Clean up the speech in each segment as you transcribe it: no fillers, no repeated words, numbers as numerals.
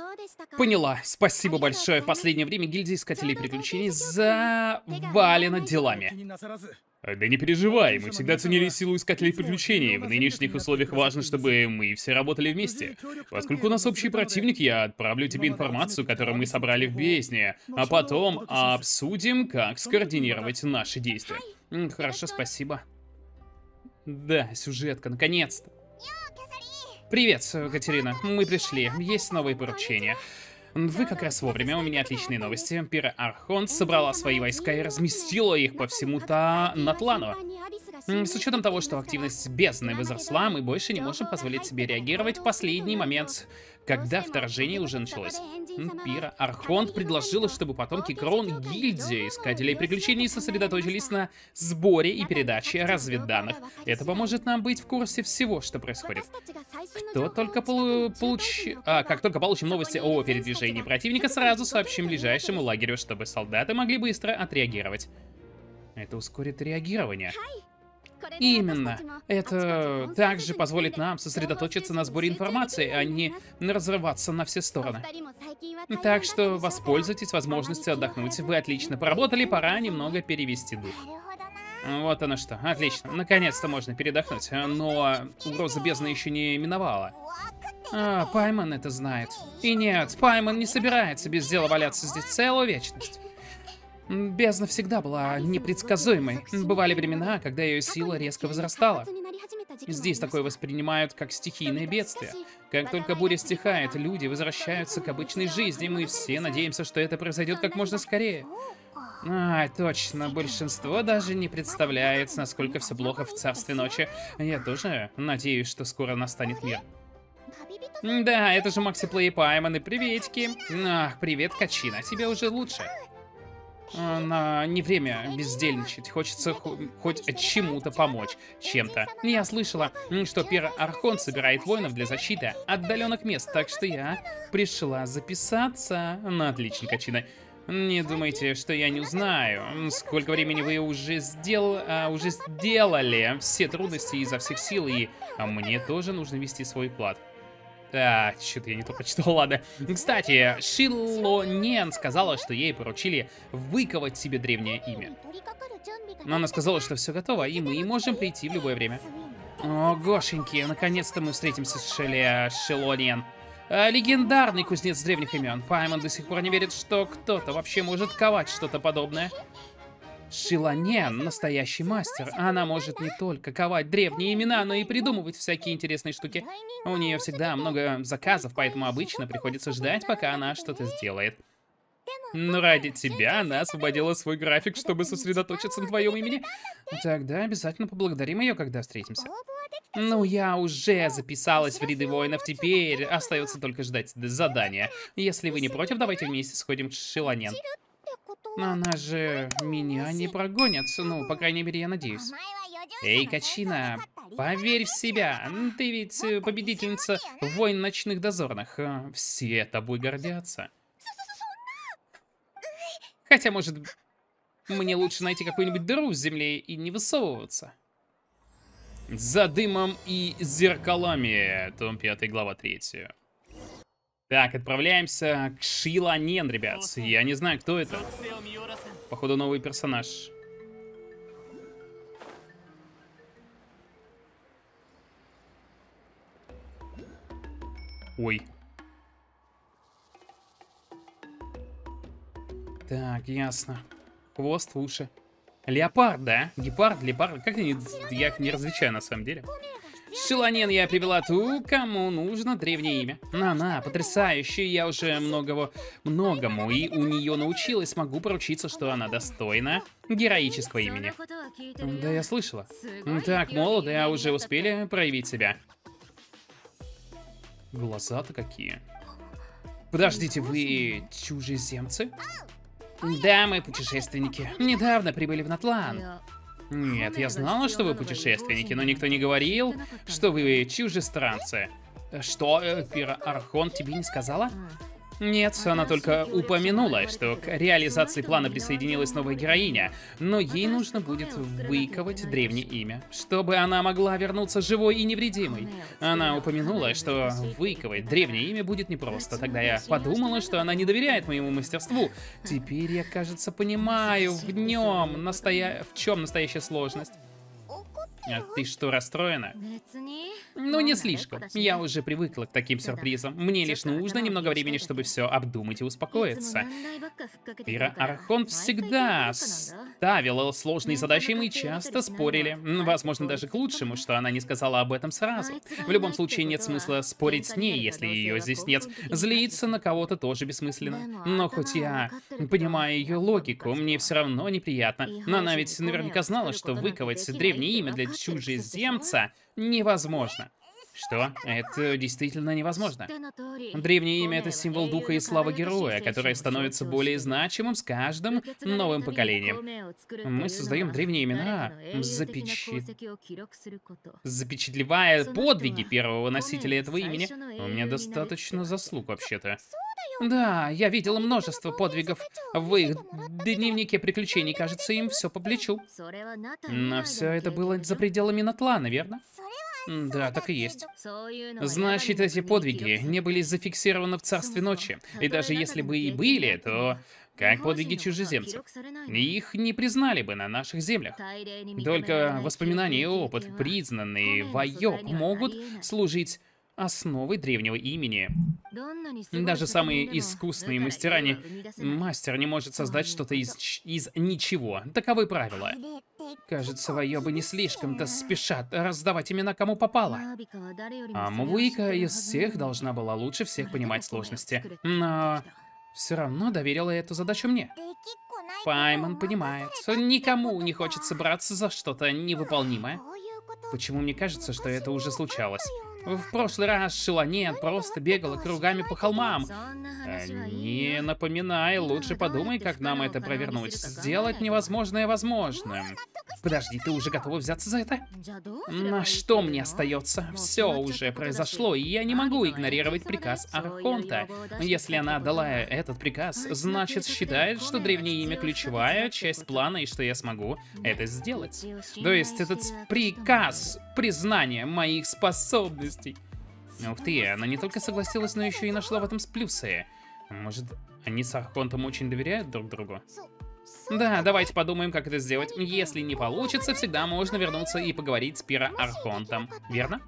Поняла. Спасибо большое. В последнее время гильдия искателей приключений завалена делами. Да не переживай, мы всегда ценили силу искателей приключений. В нынешних условиях важно, чтобы мы все работали вместе. Поскольку у нас общий противник, я отправлю тебе информацию, которую мы собрали в бездне, а потом обсудим, как скоординировать наши действия. Хорошо, спасибо. Да, сюжетка, наконец-то. Привет, Катерина. Мы пришли. Есть новые поручения. Вы как раз вовремя, у меня отличные новости. Пира Архонт собрала свои войска и разместила их по всему Натлану. С учетом того, что активность бездны возросла, мы больше не можем позволить себе реагировать в последний момент, когда вторжение уже началось. Пира Архонт предложила, чтобы потомки Кроун гильдии искателей приключений сосредоточились на сборе и передаче разведданных. Это поможет нам быть в курсе всего, что происходит. Как только получим новости о передвижении противника, сразу сообщим ближайшему лагерю, чтобы солдаты могли быстро отреагировать. Это ускорит реагирование. Именно. Это также позволит нам сосредоточиться на сборе информации, а не разрываться на все стороны. Так что воспользуйтесь возможностью отдохнуть. Вы отлично поработали, пора немного перевести дух. Вот оно что. Отлично. Наконец-то можно передохнуть. Но угроза бездны еще не миновала. Пайман это знает. И нет, Пайман не собирается без дела валяться здесь целую вечность. Бездна всегда была непредсказуемой. Бывали времена, когда ее сила резко возрастала. Здесь такое воспринимают как стихийное бедствие. Как только буря стихает, люди возвращаются к обычной жизни. Мы все надеемся, что это произойдет как можно скорее. Точно. Большинство даже не представляет, насколько все плохо в Царстве Ночи. Я тоже надеюсь, что скоро настанет мир. Да, это же Макси Плей и Пайман, и приветики. Привет, Качина. Тебе уже лучше? Не время бездельничать. Хочется хоть чему-то помочь. Чем-то. Я слышала, что Пира Архонт собирает воинов для защиты отдаленных мест, так что я пришла записаться. Отлично, Качина. Не думайте, что я не узнаю. Сколько времени вы уже сделали все трудности изо всех сил, и мне тоже нужно вести свой вклад. Что-то я не то прочитал, ладно. Кстати, Шилонен сказала, что ей поручили выковать себе древнее имя. Но она сказала, что все готово, и мы можем прийти в любое время. О, гошеньки, наконец-то мы встретимся с Шилонен. Легендарный кузнец древних имен. Пайман до сих пор не верит, что кто-то вообще может ковать что-то подобное. Шилонен — настоящий мастер. Она может не только ковать древние имена, но и придумывать всякие интересные штуки. У нее всегда много заказов, поэтому обычно приходится ждать, пока она что-то сделает. Но ради тебя она освободила свой график, чтобы сосредоточиться на твоем имени. Тогда обязательно поблагодарим ее, когда встретимся. Ну, я уже записалась в ряды воинов, теперь остается только ждать задания. Если вы не против, давайте вместе сходим к Шилонен. Но она же меня не прогонит. Ну, по крайней мере, я надеюсь. Эй, Качина, поверь в себя. Ты ведь победительница войн ночных дозорных. Все тобой гордятся. Хотя, может, мне лучше найти какую-нибудь дыру в земле и не высовываться. За дымом и зеркалами. Том 5, глава 3. Так, отправляемся к Шилонен, ребят. Я не знаю, кто это. Походу, новый персонаж. Ой. Так, ясно. Хвост, уши. Леопард, да? Гепард, леопард. Как они? Я их не различаю на самом деле. Шилонен я привела ту, кому нужно древнее имя. Она потрясающая, я уже многому и у нее научилась. Могу поручиться, что она достойна героического имени. Да, я слышала. Так, молодые, уже успели проявить себя. Глаза-то какие. Подождите, вы чужеземцы? Да, мы путешественники. Недавно прибыли в Натлан. Нет, я знала, что вы путешественники, но никто не говорил, что вы чужестранцы. Что, Пира Архонт тебе не сказала? Нет, она только упомянула, что к реализации плана присоединилась новая героиня, но ей нужно будет выковать древнее имя, чтобы она могла вернуться живой и невредимой. Она упомянула, что выковать древнее имя будет непросто. Тогда я подумала, что она не доверяет моему мастерству. Теперь я, кажется, понимаю, в чем настоящая сложность. А ты что, расстроена? Ну, не слишком. Я уже привыкла к таким сюрпризам. Мне лишь нужно немного времени, чтобы все обдумать и успокоиться. Пира Архонт всегда ставила сложные задачи, и мы часто спорили. Возможно, даже к лучшему, что она не сказала об этом сразу. В любом случае, нет смысла спорить с ней, если ее здесь нет. Злиться на кого-то тоже бессмысленно. Но хоть я понимаю ее логику, мне все равно неприятно. Но она ведь наверняка знала, что выковать древнее имя для чужеземца невозможно. Что? Это действительно невозможно. Древнее имя — это символ духа и славы героя, которое становится более значимым с каждым новым поколением. Мы создаем древние имена, запечатлевая подвиги первого носителя этого имени. У меня достаточно заслуг, вообще-то. Да, я видела множество подвигов в их дневнике приключений. Кажется, им все по плечу. Но все это было за пределами Натлана, верно? Да, так и есть. Значит, эти подвиги не были зафиксированы в Царстве Ночи. И даже если бы и были, то как подвиги чужеземцев. Их не признали бы на наших землях. Только воспоминания и опыт, признанные Вайоп, могут служить основой древнего имени. Даже самые искусные мастер не может создать что-то из ничего. Таковы правила. Кажется, Вайобы не слишком-то спешат раздавать имена кому попало. А Мавуика из всех должна была лучше всех понимать сложности. Но все равно доверила эту задачу мне. Паймон понимает, никому не хочется браться за что-то невыполнимое. Почему мне кажется, что это уже случалось? В прошлый раз Шиланет просто бегала кругами по холмам. Не напоминай, лучше подумай, как нам это провернуть. Сделать невозможное возможным. Подожди, ты уже готова взяться за это? На что мне остается? Все уже произошло, и я не могу игнорировать приказ Архонта. Если она дала этот приказ, значит считает, что древнее имя ключевая часть плана, и что я смогу это сделать. То есть этот приказ признания моих способностей. Ух ты, она не только согласилась, но еще и нашла в этом плюсы. Может, они с Архонтом очень доверяют друг другу? Да, давайте подумаем, как это сделать. Если не получится, всегда можно вернуться и поговорить с Пира Архонтом. Верно?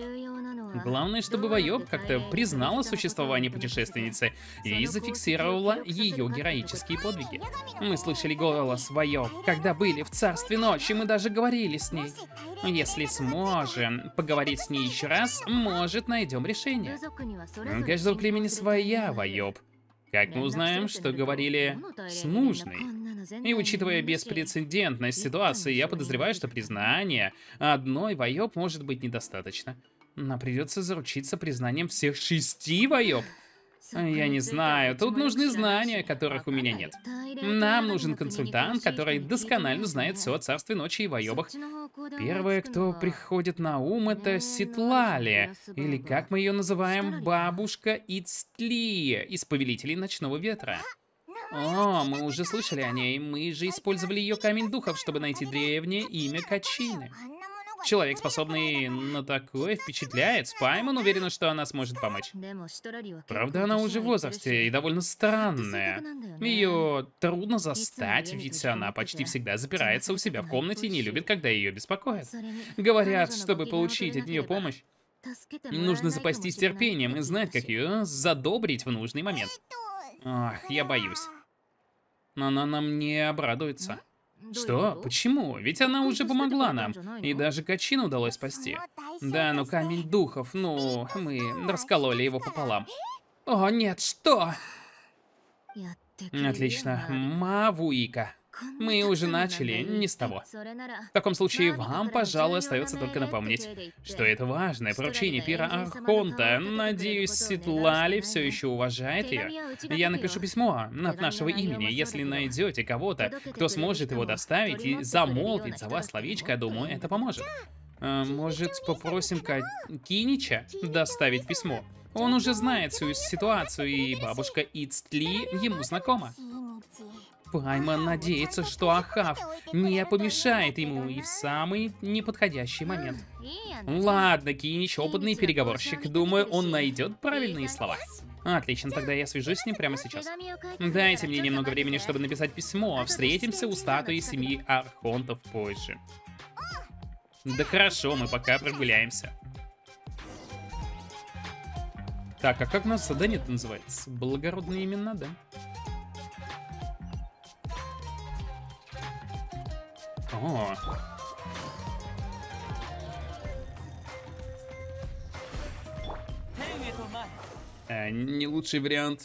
Главное, чтобы Вайоп как-то признала существование путешественницы и зафиксировала ее героические подвиги. Мы слышали голос Вайоп, когда были в Царстве Ночи, мы даже говорили с ней. Если сможем поговорить с ней еще раз, может, найдем решение. У каждого племени своя Вайоп. Как мы узнаем, что говорили с нужной? И учитывая беспрецедентность ситуации, я подозреваю, что признание одной Вайоп может быть недостаточно. Нам придется заручиться признанием всех 6 Вайоп. Я не знаю, тут нужны знания, которых у меня нет. Нам нужен консультант, который досконально знает все о Царстве Ночи и Вайобах. Первое, кто приходит на ум, это Ситлали, или как мы ее называем, бабушка Ицтли из Повелителей Ночного Ветра. О, мы уже слышали о ней, мы же использовали ее камень духов, чтобы найти древнее имя Качины. Человек, способный на такое, впечатляет. Паймон уверена, что она сможет помочь. Правда, она уже в возрасте и довольно странная. Ее трудно застать, ведь она почти всегда запирается у себя в комнате и не любит, когда ее беспокоят. Говорят, чтобы получить от нее помощь, нужно запастись терпением и знать, как ее задобрить в нужный момент. Ах, я боюсь. Но она нам не обрадуется. Что? Почему? Ведь она уже помогла нам. И даже Качину удалось спасти. Да, но камень духов, ну, мы раскололи его пополам. О, нет, что? Отлично. Мавуика. Мы уже начали не с того. В таком случае вам, пожалуй, остается только напомнить, что это важное поручение Пира Архонта. Надеюсь, Ситлали все еще уважает ее. Я напишу письмо от нашего имени. Если найдете кого-то, кто сможет его доставить и замолвить за вас словечко, думаю, это поможет. Может, попросим Кинича доставить письмо? Он уже знает всю ситуацию, и бабушка Ицтли ему знакома. Пайман надеется, что Ахав не помешает ему и в самый неподходящий момент. Ладно, Кинич, опытный переговорщик. Думаю, он найдет правильные слова. Отлично, тогда я свяжусь с ним прямо сейчас. Дайте мне немного времени, чтобы написать письмо. Встретимся у статуи семьи Архонтов позже. Да хорошо, мы пока прогуляемся. Так, а как у нас задание-то называется? Благородные имена, да? О. Не лучший вариант.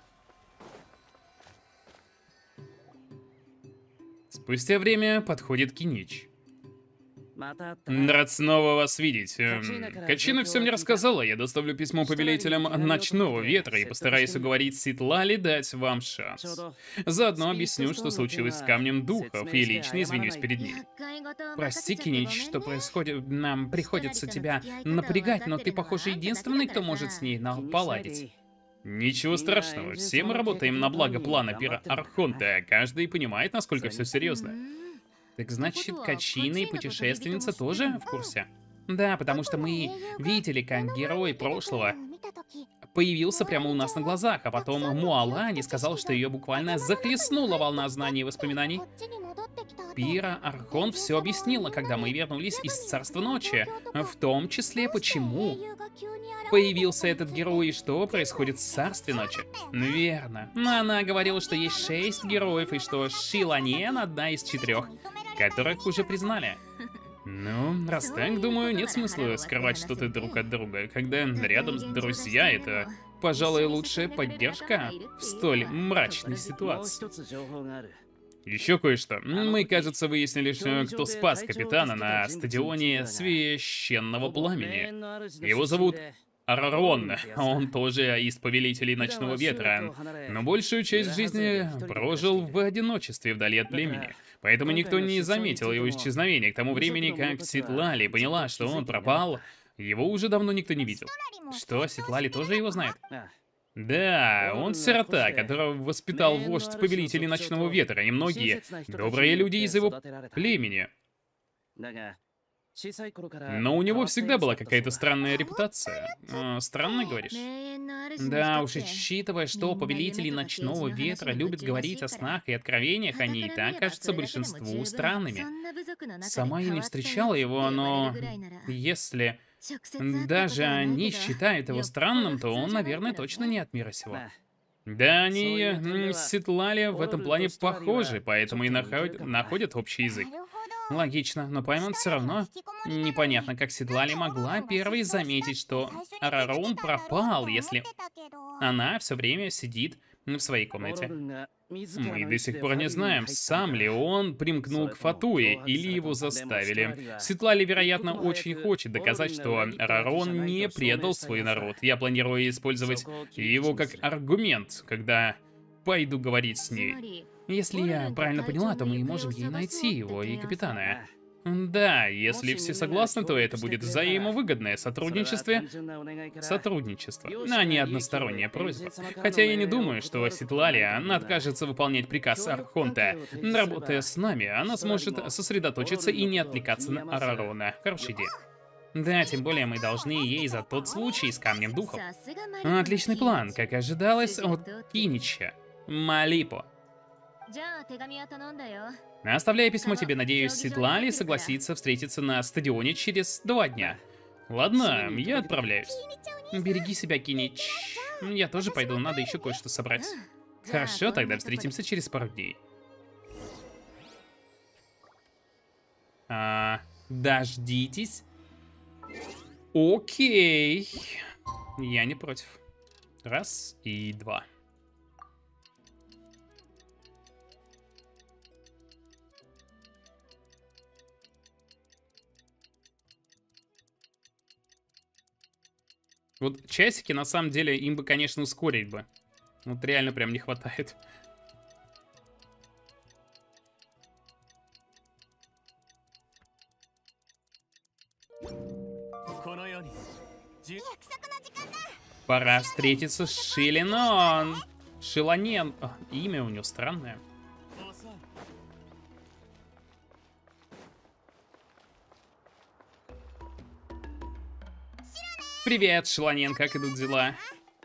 Спустя время подходит Кинич. Рад снова вас видеть. Качина все мне рассказала. Я доставлю письмо повелителям Ночного Ветра и постараюсь уговорить Ситлали дать вам шанс. Заодно объясню, что случилось с Камнем Духов, и лично извинюсь перед ним. Прости, Кинич, что происходит. Нам приходится тебя напрягать, но ты, похоже, единственный, кто может с ней поладить. Ничего страшного, все мы работаем на благо плана Пира Архонта, каждый понимает, насколько все серьезно. Так значит, Качина и путешественница тоже в курсе? Да, потому что мы видели, как герой прошлого появился прямо у нас на глазах, а потом Муалани сказал, что ее буквально захлестнула волна знаний и воспоминаний. Пира Архонт все объяснила, когда мы вернулись из Царства Ночи, в том числе, почему появился этот герой и что происходит в Царстве Ночи. Верно. Она говорила, что есть 6 героев и что Шиланен одна из 4, которых уже признали. Ну, раз так, думаю, нет смысла скрывать что-то друг от друга. Когда рядом друзья, это, пожалуй, лучшая поддержка в столь мрачной ситуации. Еще кое-что. Мы, кажется, выяснили, кто спас капитана на стадионе Священного Пламени. Его зовут Арарон. Он тоже из Повелителей Ночного Ветра, но большую часть жизни прожил в одиночестве вдали от племени. Поэтому никто не заметил его исчезновения. К тому времени, как Ситлали поняла, что он пропал, его уже давно никто не видел. Что, Ситлали тоже его знает? Да, он сирота, которого воспитал вождь Повелителей Ночного Ветра, и многие добрые люди из его племени. Но у него всегда была какая-то странная репутация. Странно, говоришь? Да уж, учитывая, что Повелители Ночного Ветра любят говорить о снах и откровениях, они и так кажутся большинству странными. Сама я не встречала его, но если даже они считают его странным, то он, наверное, точно не от мира сего. Да, они с Ситлали в этом плане похожи, поэтому и находят общий язык. Логично, но Пайман все равно непонятно, как Ситлали могла первой заметить, что Арарон пропал, если она все время сидит в своей комнате. Мы до сих пор не знаем, сам ли он примкнул к Фатуе или его заставили. Ситлали, вероятно, очень хочет доказать, что Арарон не предал свой народ. Я планирую использовать его как аргумент, когда пойду говорить с ней. Если я правильно поняла, то мы можем ей найти его и капитана. Да, если все согласны, то это будет взаимовыгодное сотрудничество, а не односторонняя просьба. Хотя я не думаю, что Ситлали откажется выполнять приказ Архонта. Работая с нами, она сможет сосредоточиться и не отвлекаться на Арарона. Хорошая идея. Да, тем более мы должны ей за тот случай с Камнем Духов. Отличный план, как ожидалось от Кинича. Малипо. Оставляя письмо тебе, надеюсь, Ситлали согласится встретиться на стадионе через 2 дня. Ладно, я отправляюсь. Береги себя, Кинич. Я тоже пойду, надо еще кое-что собрать. Хорошо, тогда встретимся через пару дней. Дождитесь. Окей. Я не против. 1 и 2. Вот часики, на самом деле, им бы, конечно, ускорить бы. Вот реально прям не хватает. Пора встретиться с Шилинон. Шилонен. Имя у него странное. Привет, Шилонен, как идут дела?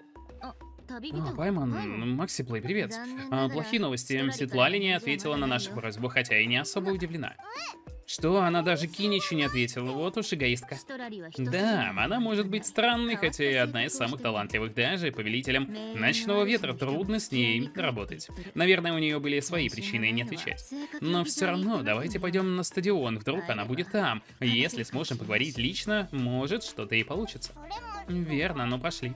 Пайман, Макси Плей, привет. Плохие новости. Светлали не ответила на нашу просьбу, хотя и не особо удивлена. Что, она даже Киничу не ответила, вот уж эгоистка. Да, она может быть странной, хотя и одна из самых талантливых, даже повелителем Ночного Ветра трудно с ней работать. Наверное, у нее были свои причины не отвечать. Но все равно, давайте пойдем на стадион, вдруг она будет там. Если сможем поговорить лично, может что-то и получится. Верно, ну пошли.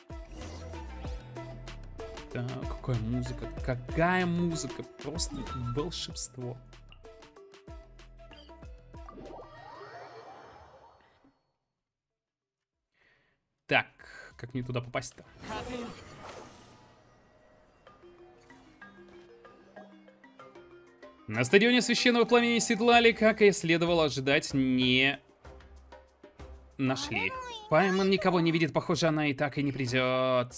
Так, какая музыка, какая музыка, просто волшебство. Так, как мне туда попасть-то? На стадионе Священного Пламени Светлали, как и следовало ожидать, не нашли. Пайман никого не видит, похоже, она и так и не придет.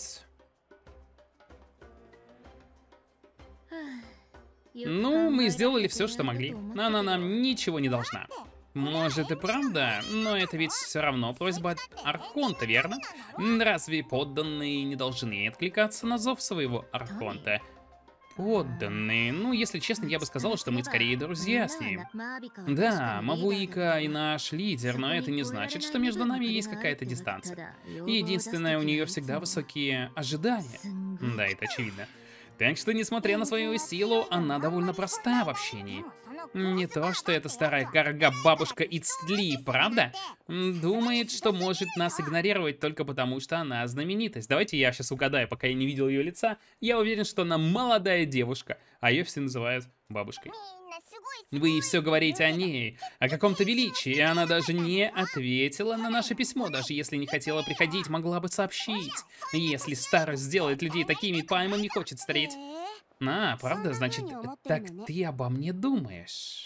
Ну, мы сделали все, что могли. Она нам ничего не должна. Может и правда, но это ведь все равно просьба Архонта, верно? Разве подданные не должны откликаться на зов своего Архонта? Подданные? Ну, если честно, я бы сказала, что мы скорее друзья с ним. Да, Мавуика и наш лидер, но это не значит, что между нами есть какая-то дистанция. Единственное, у нее всегда высокие ожидания. Да, это очевидно. Так что, несмотря на свою силу, она довольно проста в общении. Не то, что эта старая карга-бабушка Ицтли, правда? Думает, что может нас игнорировать только потому, что она знаменитость. Давайте я сейчас угадаю, пока я не видел ее лица. Я уверен, что она молодая девушка, а ее все называют бабушкой. Вы все говорите о ней, о каком-то величии, и она даже не ответила на наше письмо, даже если не хотела приходить, могла бы сообщить. Если старость сделает людей такими, Пайман не хочет стареть. А, правда? Значит, так ты обо мне думаешь?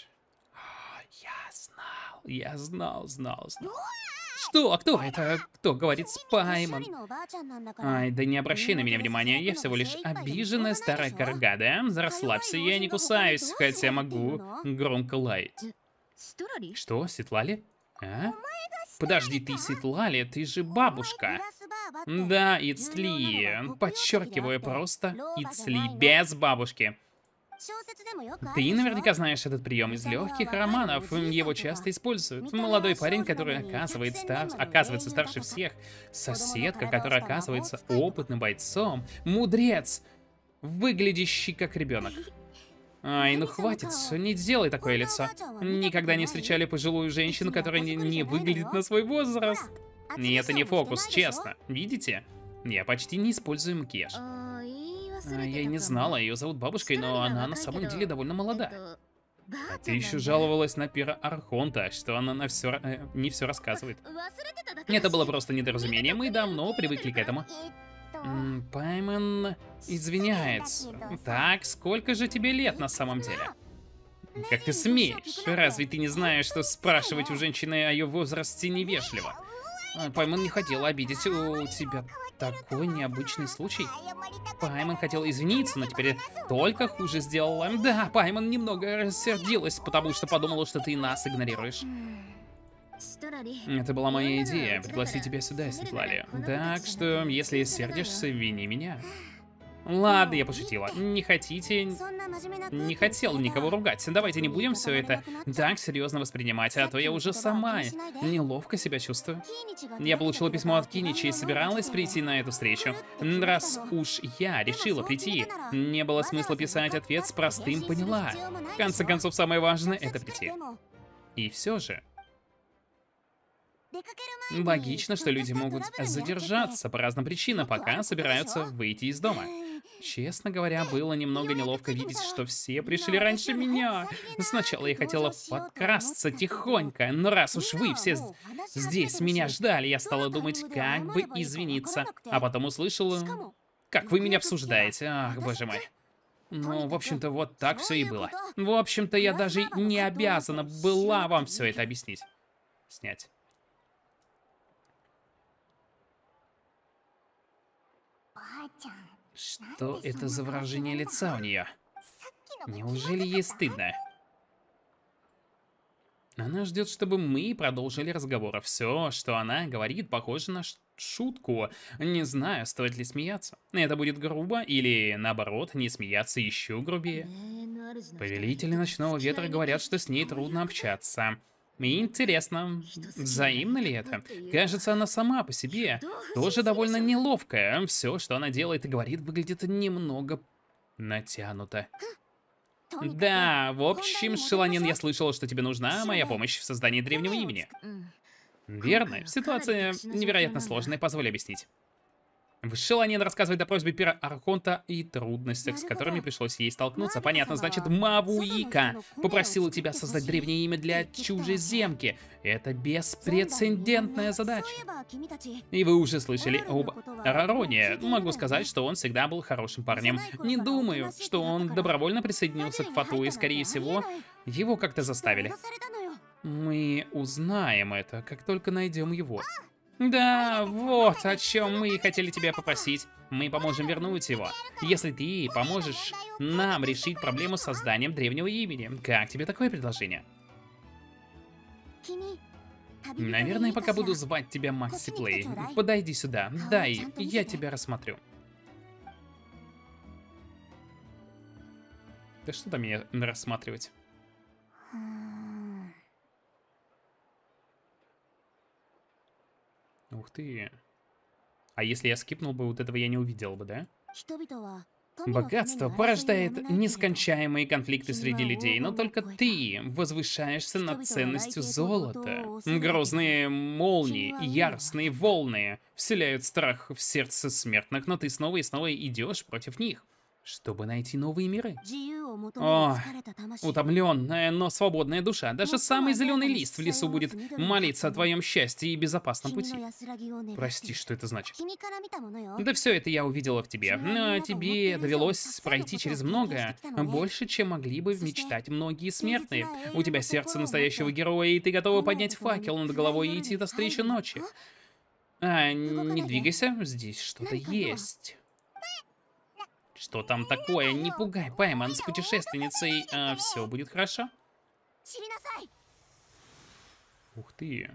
Я знал. Что? А кто это? Кто говорит с Пайман? Ай, да не обращай на меня внимания, я всего лишь обиженная старая карга, да? Расслабься, я не кусаюсь, хотя могу громко лаять. Что, Светлали? А? Подожди, ты Светлали, ты же бабушка. Да, Ицли. Подчеркиваю, просто Ицли, без бабушки. Ты наверняка знаешь этот прием из легких романов. Его часто используют. Молодой парень, который оказывается старше всех. Соседка, которая оказывается опытным бойцом. Мудрец, выглядящий как ребенок. Ай, ну хватит, не делай такое лицо. Никогда не встречали пожилую женщину, которая не выглядит на свой возраст. И это не фокус, честно. Видите? Я почти не использую макияж. Я и не знала, ее зовут бабушкой, но она на самом деле довольно молода. А ты еще жаловалась на Пира Архонта, что она не все рассказывает. Это было просто недоразумение, мы давно привыкли к этому. Пайман извиняется. Так, сколько же тебе лет на самом деле? Как ты смеешь? Разве ты не знаешь, что спрашивать у женщины о ее возрасте невежливо? Пайман не хотела обидеть. У тебя такой необычный случай. Пайман хотел извиниться, но теперь только хуже сделала. Да, Пайман немного рассердилась, потому что подумала, что ты нас игнорируешь. Это была моя идея, пригласить тебя сюда, Светлали. Так что, если сердишься, вини меня. Ладно, я пошутила. Не хотел никого ругать. Давайте не будем все это так серьезно воспринимать, а то я уже сама неловко себя чувствую. Я получила письмо от Киничи и собиралась прийти на эту встречу. Раз уж я решила прийти, не было смысла писать ответ с простым «поняла». В конце концов, самое важное — это прийти. И все же... Логично, что люди могут задержаться по разным причинам, пока собираются выйти из дома. Честно говоря, было немного неловко видеть, что все пришли раньше меня. Сначала я хотела подкрасться тихонько, но раз уж вы все здесь меня ждали, я стала думать, как бы извиниться. А потом услышала, как вы меня обсуждаете. Ах, боже мой. Ну, в общем-то, вот так все и было. В общем-то, я даже не обязана была вам все это объяснить. Снять. Что это за выражение лица у нее? Неужели ей стыдно? Она ждет, чтобы мы продолжили разговор. Все, что она говорит, похоже на шутку. Не знаю, стоит ли смеяться. Это будет грубо или, наоборот, не смеяться еще грубее. Повелители ночного ветра говорят, что с ней трудно общаться. И интересно, взаимно ли это? Кажется, она сама по себе тоже довольно неловкая. Все, что она делает и говорит, выглядит немного натянуто. Да, в общем, Шеланин, я слышала, что тебе нужна моя помощь в создании древнего имени. Верно. Ситуация невероятно сложная, позволь объяснить. Шеланин рассказывает о просьбе пира Архонта и трудностях, с которыми пришлось ей столкнуться. Понятно, значит, Мавуика попросила тебя создать древнее имя для чужеземки. Это беспрецедентная задача. И вы уже слышали об Арароне. Могу сказать, что он всегда был хорошим парнем. Не думаю, что он добровольно присоединился к Фату, и, скорее всего, его как-то заставили. Мы узнаем это, как только найдем его. Да, вот о чем мы хотели тебя попросить. Мы поможем вернуть его, если ты поможешь нам решить проблему с созданием древнего имени. Как тебе такое предложение? Наверное, пока буду звать тебя Макси Плей. Подойди сюда, дай, я тебя рассмотрю. Да что там меня рассматривать? Ух ты. А если я скипнул бы, вот этого я не увидел бы, да? Богатство порождает нескончаемые конфликты среди людей, но только ты возвышаешься над ценностью золота. Грозные молнии, яростные волны вселяют страх в сердце смертных, но ты снова и снова идешь против них, чтобы найти новые миры. О, утомленная, но свободная душа. Даже самый зеленый лист в лесу будет молиться о твоем счастье и безопасном пути. Прости, что это значит? Да все это я увидела в тебе. Но тебе довелось пройти через многое. Больше, чем могли бы мечтать многие смертные. У тебя сердце настоящего героя, и ты готова поднять факел над головой и идти до встречи ночи. Не двигайся, здесь что-то есть. Что там такое? Не пугай Пайман с путешественницей. Все будет хорошо. Ух ты.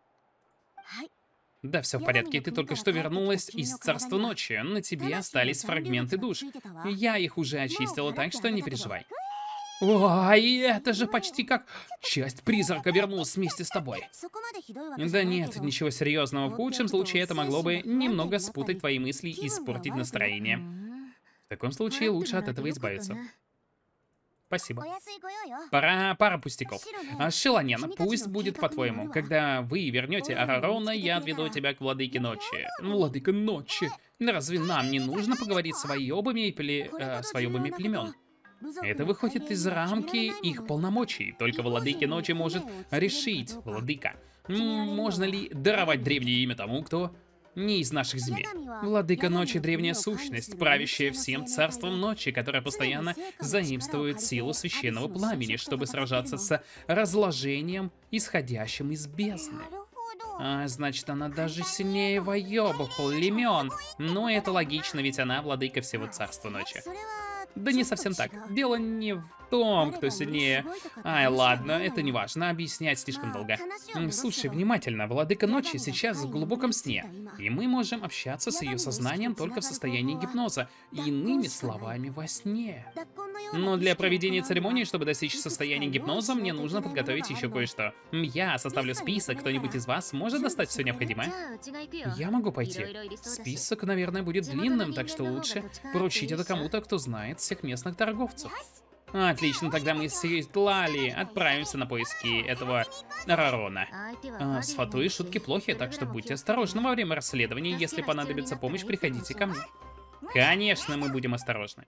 Да, все в порядке. Ты только что вернулась из Царства Ночи. На тебе остались фрагменты душ. Я их уже очистила, так что не переживай. Ой, это же почти как часть призрака вернулась вместе с тобой. Да нет, ничего серьезного. В худшем случае это могло бы немного спутать твои мысли и испортить настроение. В таком случае лучше от этого избавиться. Спасибо. Пара пустяков. Шеланин, пусть будет по-твоему. Когда вы вернете Арарона, я отведу тебя к Владыке Ночи. Владыка Ночи. Разве нам не нужно поговорить с воебами племен? Это выходит из рамки их полномочий. Только Владыка Ночи может решить, Владыка, можно ли даровать древнее имя тому, кто не из наших земель. Владыка Ночи — древняя сущность, правящая всем царством ночи, которая постоянно заимствует силу священного пламени, чтобы сражаться с разложением, исходящим из бездны. Значит, она даже сильнее воебов племен. Но это логично, ведь она владыка всего царства ночи. Да не совсем так. Дело не в том, кто сильнее. Ладно, это не важно, объяснять слишком долго. Слушай внимательно, Владыка Ночи сейчас в глубоком сне, и мы можем общаться с ее сознанием только в состоянии гипноза, иными словами, во сне. Но для проведения церемонии, чтобы достичь состояния гипноза, мне нужно подготовить еще кое-что. Я составлю список, кто-нибудь из вас может достать все необходимое? Я могу пойти. Список, наверное, будет длинным, так что лучше поручить это кому-то, кто знает всех местных торговцев. Отлично, тогда мы с Лали отправимся на поиски этого Арарона. С Фатой шутки плохи, так что будьте осторожны во время расследования. Если понадобится помощь, приходите ко мне. Конечно, мы будем осторожны.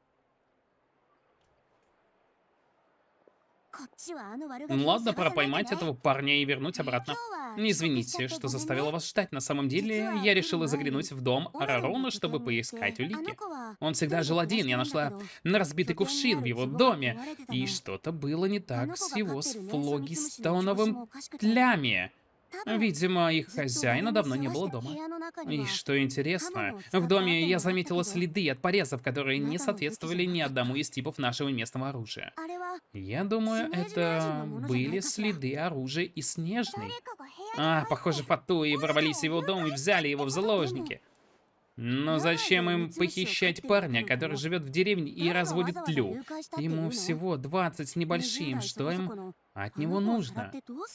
Ладно, пора поймать этого парня и вернуть обратно. Извините, что заставила вас ждать. На самом деле, я решила заглянуть в дом Арарона, чтобы поискать улики. Он всегда жил один. Я нашла разбитый кувшин в его доме. И что-то было не так с его флогистоновым тлями. Видимо, их хозяина давно не было дома. И что интересно, в доме я заметила следы от порезов, которые не соответствовали ни одному из типов нашего местного оружия. Я думаю, это были следы оружия и Снежной. Похоже, Фатуи ворвались в его дом и взяли его в заложники. Но зачем им похищать парня, который живет в деревне и разводит тлю? Ему всего 20 с небольшим, что им от него нужно?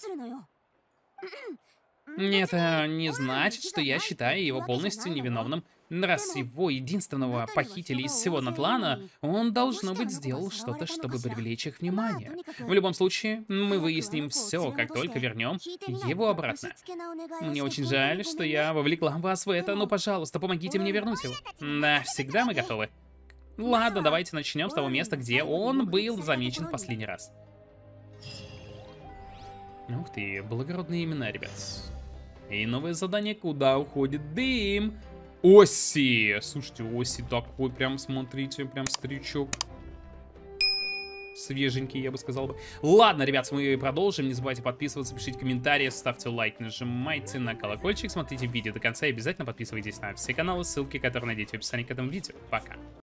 Это не значит, что я считаю его полностью невиновным. Раз его единственного похитили из всего Натлана, он, должно быть, сделал что-то, чтобы привлечь их внимание. В любом случае, мы выясним все, как только вернем его обратно. Мне очень жаль, что я вовлекла вас в это, но, пожалуйста, помогите мне вернуть его. Да, всегда мы готовы. Ладно, давайте начнем с того места, где он был замечен в последний раз. Ух ты, благородные имена, ребят. И новое задание, куда уходит дым. Оси! Слушайте, Оси такой, прям, смотрите, прям старичок. Свеженький, я бы сказал бы. Ладно, ребят, мы продолжим. Не забывайте подписываться, пишите комментарии, ставьте лайк, нажимайте на колокольчик, смотрите видео до конца и обязательно подписывайтесь на все каналы, ссылки, которые найдете в описании к этому видео. Пока.